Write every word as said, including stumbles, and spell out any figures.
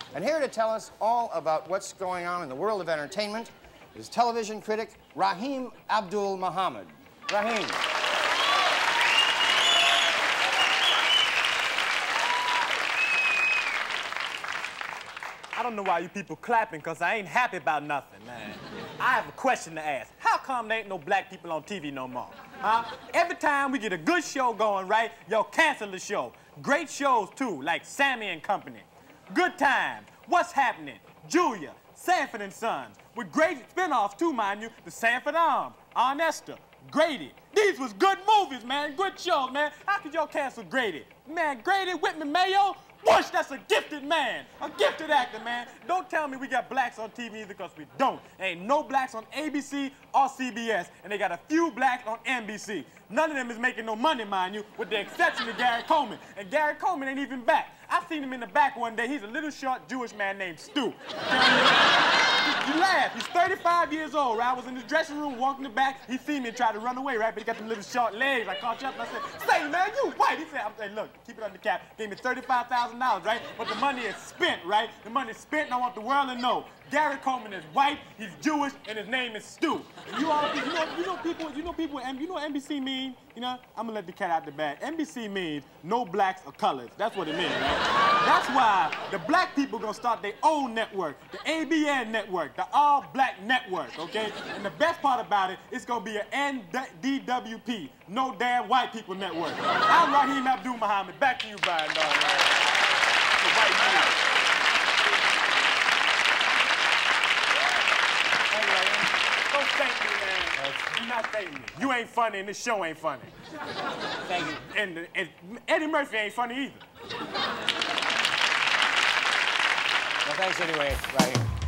And here to tell us all about what's going on in the world of entertainment is television critic Raheem Abdul-Mohammed. Raheem. I don't know why you people clapping, because I ain't happy about nothing, man. I have a question to ask. How come there ain't no black people on T V no more? Huh? Every time we get a good show going, right, y'all cancel the show. Great shows, too, like Sammy and Company. Good Times, What's Happening, Julia, Sanford and Sons. With great spinoffs, too, mind you, the Sanford Arms, Aunt Esther, Grady. These was good movies, man, good shows, man. How could y'all cancel Grady? Man, Grady, Whitman Mayo, Bush, that's a gifted man, a gifted actor, man. Don't tell me we got blacks on T V either, because we don't. There ain't no blacks on A B C or C B S, and they got a few blacks on N B C. None of them is making no money, mind you, with the exception of Gary Coleman. And Gary Coleman ain't even back. I seen him in the back one day. He's a little short Jewish man named Stu. You laugh. He's thirty-five years old, right? I was in his dressing room, walking the back. He seen me and tried to run away, right? But he got them little short legs. I caught you up and I said, "Say, man, you white." He said, I'm saying, "Look, keep it under cap." Gave me thirty-five thousand dollars, right? But the money is spent, right? The money is spent, and I want the world to know. Gary Coleman is white, he's Jewish, and his name is Stu. And you all, you know, you know people, you know people, you know what N B C mean? You know, I'm gonna let the cat out the bag. N B C means no blacks or colors. That's what it means, right? That's why the black people gonna start their own network, the A B N network, the All Black Network, okay? And the best part about it, it's gonna be an N D W P, No Damn White People Network. I'm Raheem Abdul-Mohammed. Back to you, Brian. The white man. Don't thank me, man. Do not thank me. You ain't funny, and this show ain't funny. Thank you. And, and Eddie Murphy ain't funny either. Well, thanks anyway, Raheem.